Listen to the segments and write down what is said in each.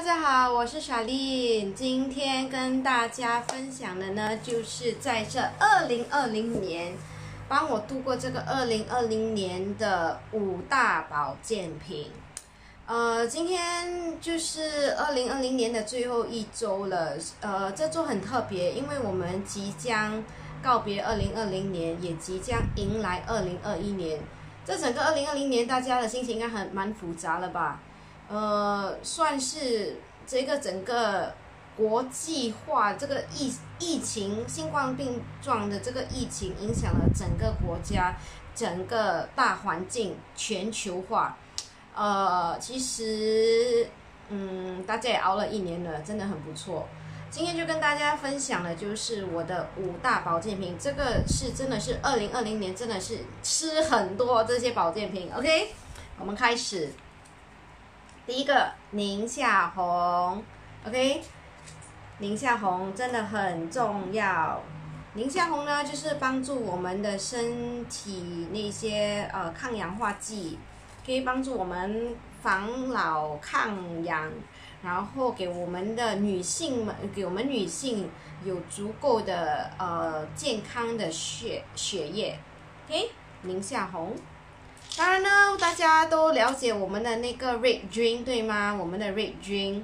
家好，我是小丽。今天跟大家分享的呢，就是在这2020年，帮我度过这个2020年的5大保健品。今天就是2020年的最后一周了。这周很特别，因为我们即将告别2020年，也即将迎来2021年。这整个2020年，大家的心情应该蛮复杂了吧？算是这个整个国际化这个疫情新冠病状的这个疫情影响了整个国家，整个大环境全球化。其实大家也熬了1年了，真的很不错。今天就跟大家分享的就是我的5大保健品，这个是真的是2020年真的是吃很多这些保健品。OK， 我们开始。第一个宁夏红 ，OK， 宁夏红真的很重要。宁夏红呢，就是帮助我们的身体那些抗氧化剂，可以帮助我们防老抗氧，然后给我们女性有足够的健康的血液 ，OK， 宁夏红。当然呢，大家都了解我们的那个 Red Drink 对吗？我们的 Red Drink，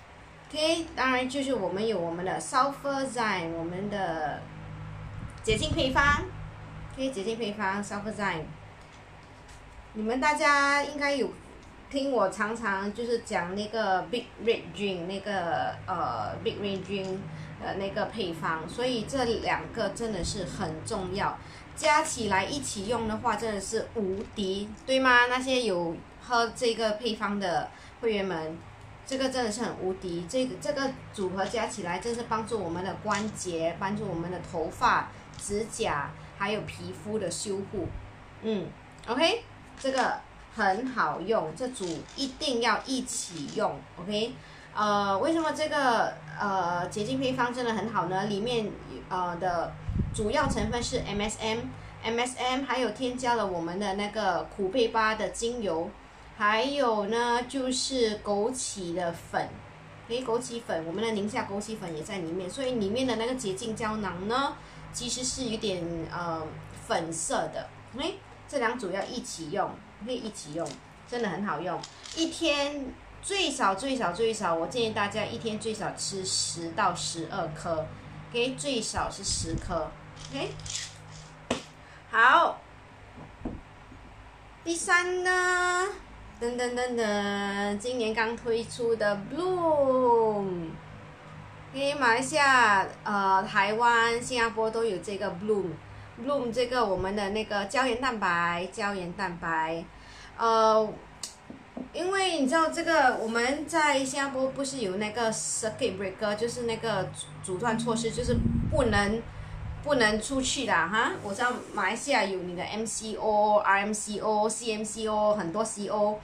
OK， 当然就是我们有我们的 Sulfurzyme， 我们的洁净配方 ，OK， 洁净配方 Sulfurzyme。你们大家应该有听我常常就是讲那个 Big Red Drink 那个Big Red Drink 的那个配方，所以这2个真的是很重要。加起来一起用的话，真的是无敌，对吗？那些有喝这个配方的会员们，这个真的是很无敌。这个组合加起来，真是帮助我们的关节，帮助我们的头发、指甲，还有皮肤的修护。OK， 这个很好用，这组一定要一起用。OK， 为什么这个洁净配方真的很好呢？里面的主要成分是 MSM， 还有添加了我们的那个苦贝巴的精油，还有呢就是枸杞的粉，枸杞粉，我们的宁夏枸杞粉也在里面，所以里面的那个洁净胶囊呢，其实是有点粉色的。这2组要一起用，可以一起用，真的很好用。一天最少，我建议大家一天最少吃10到12颗。OK， 最少是10颗。OK， 好。第3呢，今年刚推出的 Bloom。OK， 马来西亚、台湾、新加坡都有这个 Bloom 这个我们的那个胶原蛋白。因为你知道这个我们在新加坡不是有那个 circuit breaker， 就是那个阻断措施，就是不能出去的哈。我知道马来西亚有你的 MCO、RMCO、CMCO 很多 CO。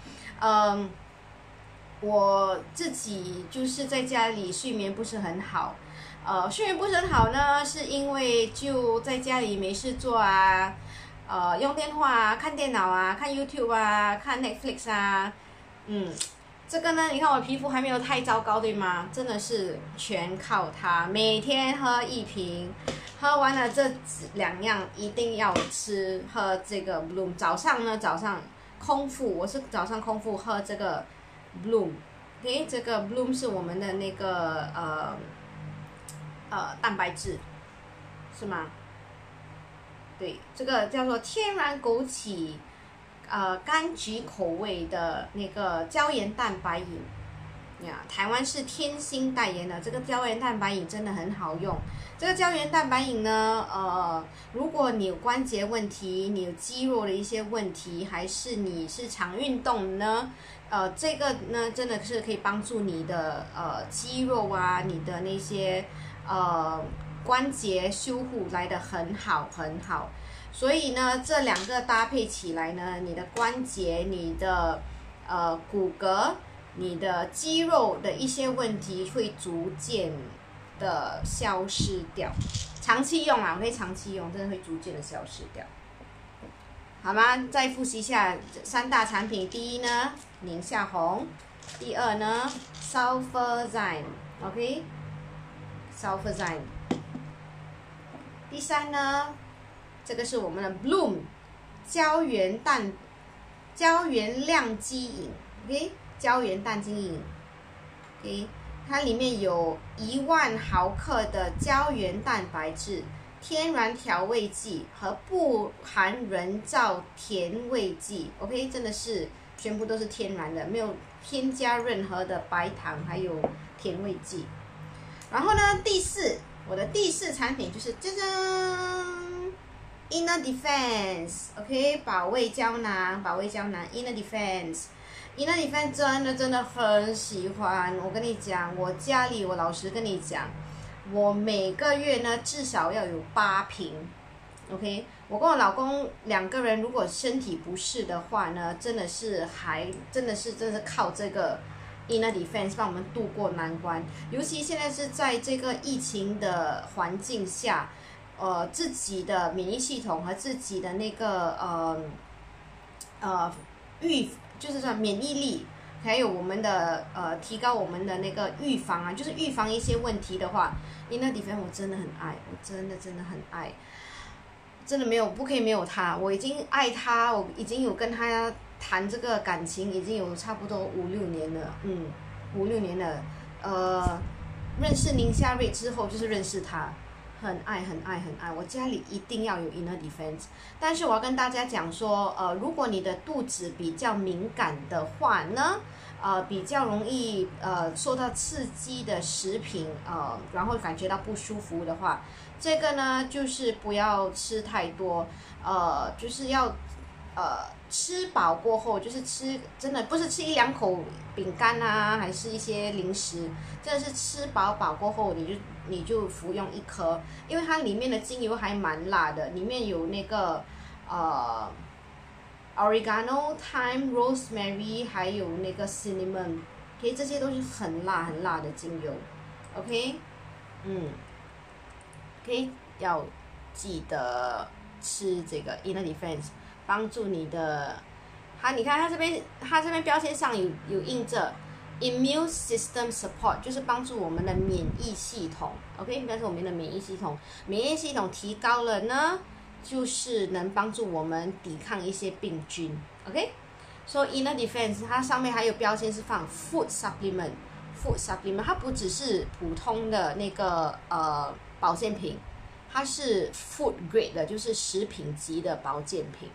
我自己就是在家里睡眠不是很好。睡眠不是很好呢，是因为就在家里没事做啊，用电话啊，看电脑啊，看 YouTube 啊，看 Netflix 啊。这个呢，你看我皮肤还没有太糟糕，对吗？真的是全靠它，每天喝1瓶，喝完了这2样一定要喝这个 Bloom。早上空腹，我是早上空腹喝这个 Bloom。OK， 这个 Bloom 是我们的那个蛋白质，是吗？对，这个叫做天然枸杞。柑橘口味的那个胶原蛋白饮呀，台湾是天星代言的。这个胶原蛋白饮真的很好用。这个胶原蛋白饮呢，如果你有关节问题，你有肌肉的一些问题，还是你是常运动呢，这个呢真的是可以帮助你的肌肉啊，你的那些关节修护来得很好。所以呢，这2个搭配起来呢，你的关节、你的骨骼、你的肌肉的一些问题会逐渐的消失掉。长期用啊，我可以长期用，真的会逐渐的消失掉。好吗？再复习一下3大产品。第一呢，宁夏红。 第二呢 ，sulfazyme，OK，sulfazyme。第三呢，这个是我们的 Bloom 胶原亮基饮 ，OK， 胶原氮基饮 ，OK， 它里面有10000毫克的胶原蛋白质、天然调味剂和不含人造甜味剂 ，OK， 真的是全部都是天然的，没有添加任何的白糖还有甜味剂。然后呢，我的第四产品就是这张 Inner Defense，OK， 保卫胶囊 Inner Defense。Inner Defense 真的很喜欢，我跟你讲，我老实跟你讲，我每个月呢至少要有8瓶 ，OK， 我跟我老公2个人如果身体不适的话呢，真的是靠这个 Inner Defense 帮我们度过难关，尤其现在是在这个疫情的环境下，自己的免疫系统和自己的那个就是说免疫力，还有我们的提高我们的那个预防啊，就是预防一些问题的话 ，Inner Defense 我真的很爱，我真的很爱，真的不可以没有它，我已经爱它，我已经有跟它谈这个感情，已经有差不多5-6年了，5-6年了，认识宁夏瑞之后就是认识它。很爱，我家里一定要有 Inner Defense。但是我要跟大家讲说，如果你的肚子比较敏感的话呢，比较容易受到刺激的食品，然后感觉到不舒服的话，这个呢就是不要吃太多，就是要吃饱过后，就是真的不是吃1-2口饼干啊，还是一些零食，真的是吃饱过后你就服用1颗，因为它里面的精油还蛮辣的，里面有那个oregano、thyme、rosemary， 还有那个 cinnamon，OK， 这些都是很辣的精油 ，OK， OK， 要记得吃这个 Inner Defense， 帮助你的，你看它这边标签上有印着。Immune System Support 就是帮助我们的免疫系统 ，OK， 应该是我们的免疫系统提高了呢，就是能帮助我们抵抗一些病菌 ，OK。所以 Inner Defense 它上面还有标签是放 Food Supplement， 它不只是普通的那个保健品，它是 Food Grade 的，就是食品级的保健品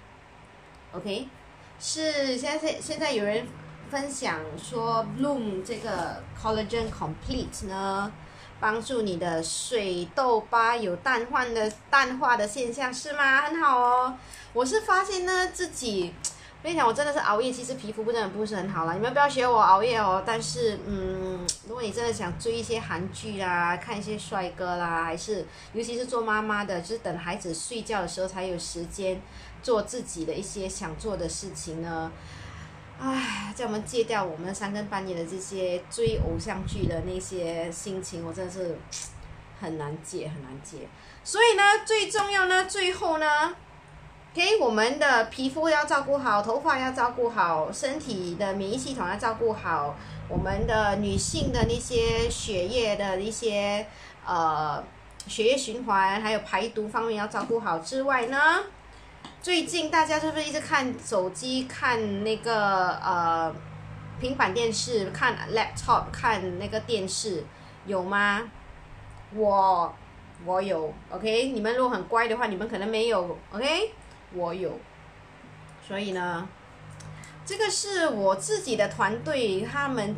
，OK。是现在有人分享说 Bloom 这个 Collagen Complete 呢，帮助你的水痘疤有淡化的现象，是吗？很好哦。我是发现呢自己，跟你讲，我真的是熬夜，其实皮肤真的不是很好啦。你们不要学我熬夜哦。但是如果你真的想追一些韩剧啦，看一些帅哥啦，还是尤其是做妈妈的，就是等孩子睡觉的时候才有时间做自己的一些想做的事情呢。叫我们戒掉我们3更半夜的这些追偶像剧的那些心情，我真的是很难戒。所以呢，最重要呢，最后呢，给我们的皮肤要照顾好，头发要照顾好，身体的免疫系统要照顾好，我们的女性的那些血液的一些血液循环还有排毒方面要照顾好之外呢。最近大家是不是一直看手机、看那个平板电视、看 laptop、看那个电视，有吗？我有 ，OK。你们如果很乖的话，你们可能没有 ，OK。我有，所以呢，这个是我自己的团队他们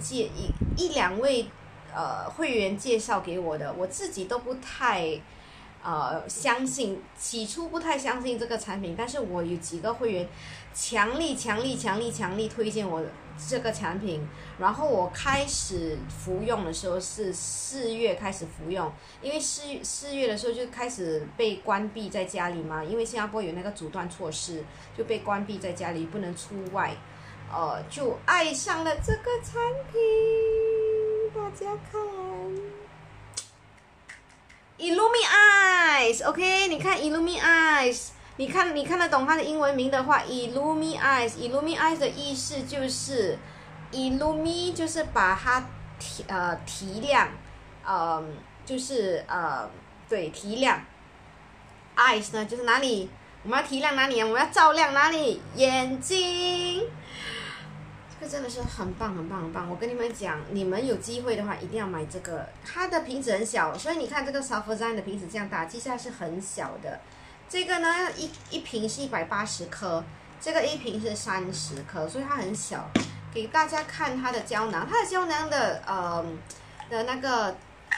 1-2位会员介绍给我的，我自己都不太。相信起初不太相信这个产品，但是我有几个会员强力推荐我这个产品，然后我开始服用的时候是4月开始服用，因为4月的时候就开始被关闭在家里嘛，因为新加坡有那个阻断措施，就被关闭在家里不能出外，就爱上了这个产品，大家看。Illumi Eyes，OK， 你看 Illumi Eyes， 你看得懂它的英文名的话 ，Illumi Eyes 的意思就是 Illumi 就是把它提亮，就是对提亮。Eyes 呢就是哪里？我们要提亮哪里啊？我们要照亮哪里？眼睛。这个真的是很棒很棒很棒！我跟你们讲，你们有机会的话一定要买这个。它的瓶子很小，所以你看这个 Sulfurzine 的瓶子这样大，其实它是很小的。这个呢，一瓶是180颗，这个一瓶是30颗，所以它很小。给大家看它的胶囊，它的胶囊的那个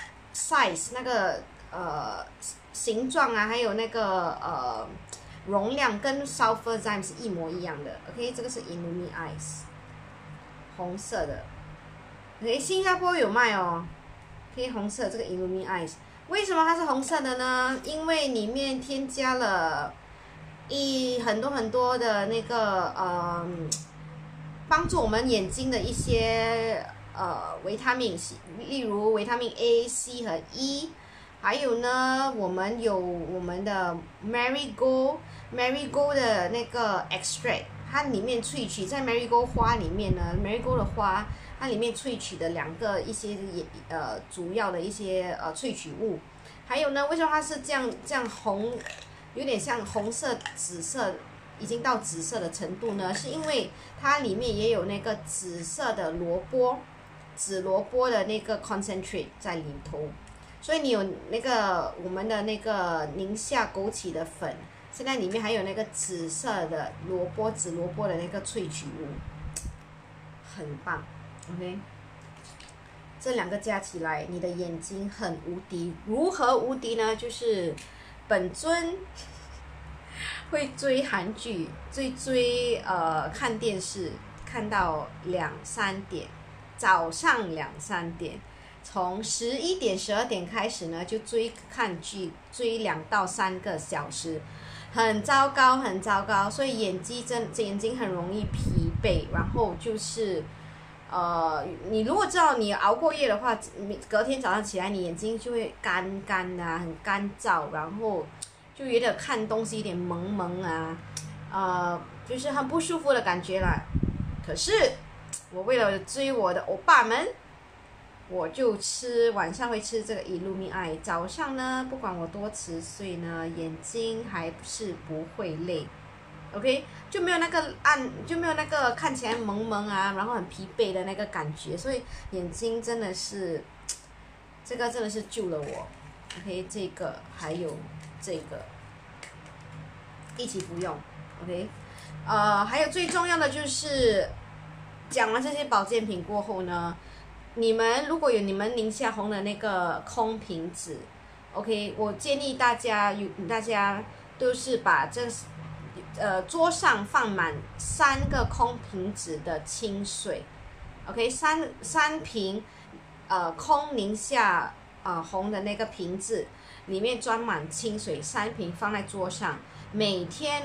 size 那个形状啊，还有那个容量跟 Sulfurzine 是一模一样的。OK， 这个是 Illumi Eyes。红色的，新加坡有卖哦，红色这个 Illumi Eyes， 为什么它是红色的呢？因为里面添加了很多的那个帮助我们眼睛的一些维他命，例如维他命 A、C 和 E， 还有呢，我们有我们的 Marigold 的那个 extract。它里面萃取在 Marigold 花里面呢 ，Marigold 的花它里面萃取的一些主要的一些萃取物，还有呢，为什么它是这样红，有点像红色、紫色，已经到紫色的程度呢？是因为它里面也有那个紫色的紫萝卜的那个 concentrate 在里头，所以你有那个我们的那个宁夏枸杞的粉。现在里面还有那个紫色的紫萝卜的那个萃取物，很棒 ，OK。这两个加起来，你的眼睛很无敌。如何无敌呢？就是本尊会追韩剧，追看电视，看到2-3点，早上2-3点。从11点、12点开始呢，就看剧，追2到3个小时。很糟糕，很糟糕，所以眼睛很容易疲惫，然后就是你如果知道你熬过夜的话，隔天早上起来你眼睛就会干啊，很干燥，然后就有点看东西有点蒙啊，就是很不舒服的感觉啦。可是我为了追我的欧巴们，我就晚上会吃这个 Illumi Eye， 早上呢，不管我多迟睡呢，眼睛还是不会累 ，OK， 就没有那个看起来蒙啊，然后很疲惫的那个感觉，所以眼睛真的是，这个真的是救了我 ，OK， 这个还有这个一起服用 ，OK， 还有最重要的就是讲完这些保健品过后呢。你们如果有你们宁夏红的那个空瓶子 ，OK， 我建议大家都是把桌上放满3个空瓶子的清水 ，OK， 三瓶空宁夏红的那个瓶子里面装满清水，3瓶放在桌上，每天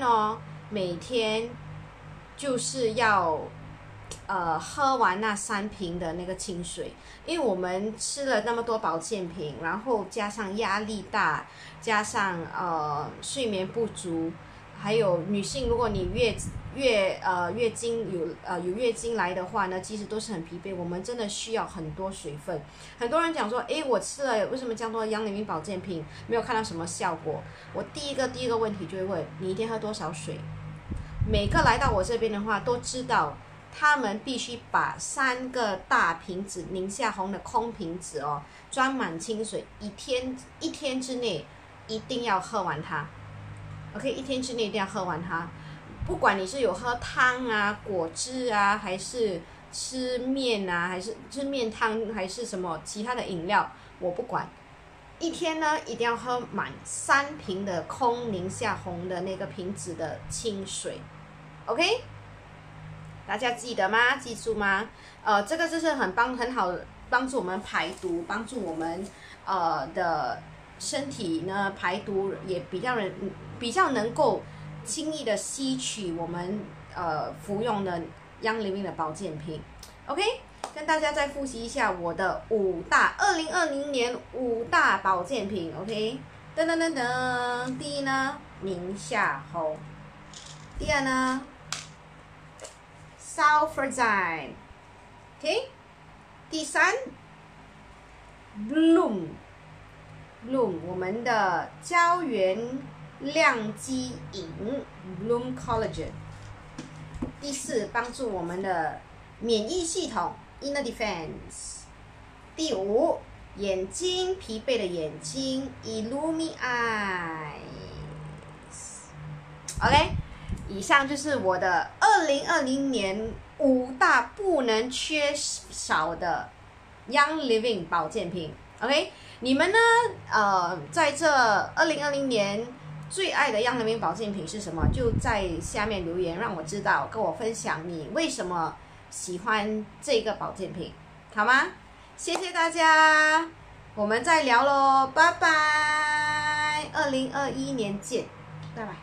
就是要。喝完那3瓶的那个清水，因为我们吃了那么多保健品，然后加上压力大，加上睡眠不足，还有女性，如果你月经有月经来的话呢，其实都是很疲惫。我们真的需要很多水分。很多人讲说，我吃了为什么这样多杨柳明保健品没有看到什么效果？我第一个问题就会问你一天喝多少水？每个来到我这边的话都知道。他们必须把3个大瓶子宁夏红的空瓶子装满清水，一天之内一定要喝完它。OK， 一天之内一定要喝完它。不管你是有喝汤啊、果汁啊，还是吃面啊，还是吃面汤，还是什么其他的饮料，我不管。一天呢，一定要喝满3瓶的空宁夏红的那个瓶子的清水。OK。大家记得吗？记住吗？这个就是很好帮助我们排毒，帮助我们的身体呢排毒，也比较能够轻易的吸取我们服用的Young Living的保健品。OK， 跟大家再复习一下我的2020年5大保健品。OK， 噔噔噔噔，第一呢，宁夏红；第二呢。Sulfurzine， OK， 第三 Bloom， 我们的胶原亮肌饮 Bloom Collagen。第四，帮助我们的免疫系统 Inner Defense。第五，眼睛疲惫的眼睛 Illumi Eyes。OK， 以上就是我的2020年5大不能缺少的 Young Living 保健品。OK， 你们呢？在这2020年最爱的 Young Living 保健品是什么？就在下面留言，让我知道，跟我分享你为什么喜欢这个保健品，好吗？谢谢大家，我们再聊咯，拜拜，2021年见，拜拜。